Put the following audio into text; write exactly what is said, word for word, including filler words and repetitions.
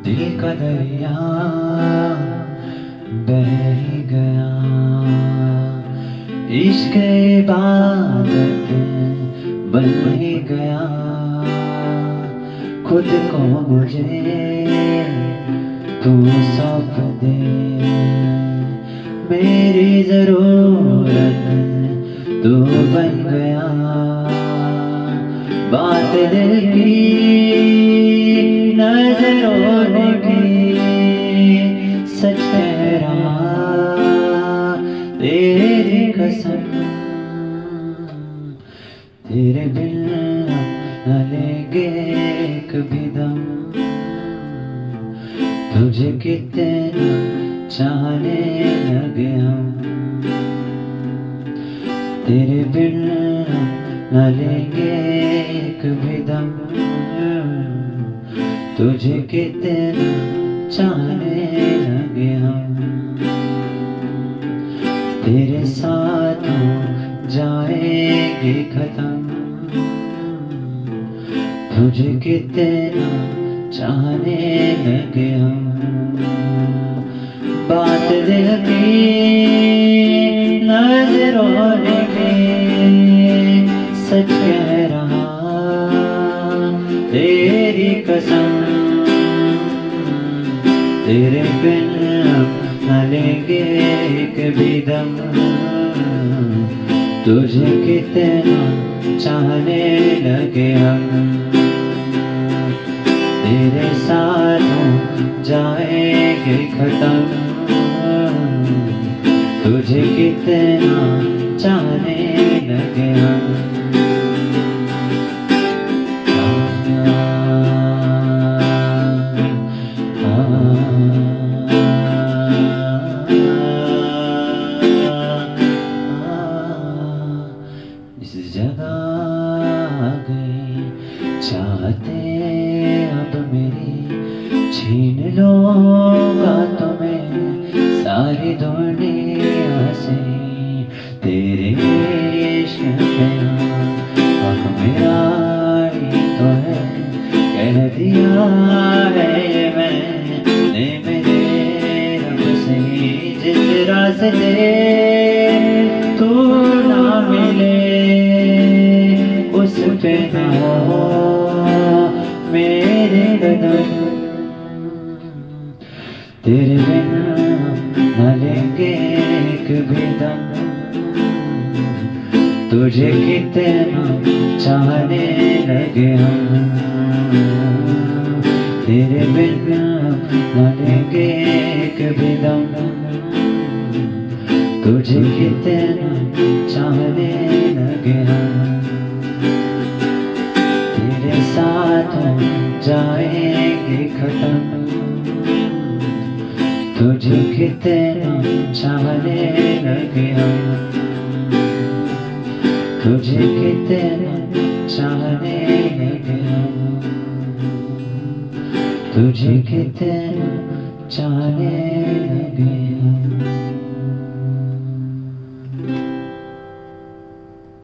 दिल का दरिया बह ही गया, इश्क इबादत बन ही गया। खुद को मुझे तू सौंप दे, मेरी जरूरत तू बन गया। बात दिल की नजरों ने की, सच कह रहा तेरी कसम। तेरे बिन न लेंगे कभी दम, तुझे कितना चाहने लगे हम। तेरे बिन न लेंगे कभी दम, तुझे कितना चाहने लगे हम। तेरे साथ हो जाएगी खत्म, तुझे कितना चाहने लगे हम। बात दिल की नजरों ने की, सच कह रहा तेरी कसम। तेरे बिन न लेंगे कभी दम, तुझे कितना चाहने लगे हम। तेरे साथ हो जाएंगे खत्म, तुझे कितना चाहने लगे हम। इस जगह आ गए चाहते अब मेरी, छीन लूंगा तुम्हें सारी दुनिया से। तेरे इश्क पे हक मेरा ही तो है, कह दिया है ये मैंने मेरे रब से। जिस रास्ते तू ना मिले उस पे ना हो मेरे कदम। तेरे बिना न लेंगे कभी दम, तुझे कितना चाहने लगे हम। तेरे बिना न लेंगे कभी दम, तुझे कितना चाहने लगे हम। तेरे साथ हो जाएंगे खत्म, तुझे कितना चाहने लगे हम। तुझे कितना चाहने लगे हम, तुझे कितना चाहने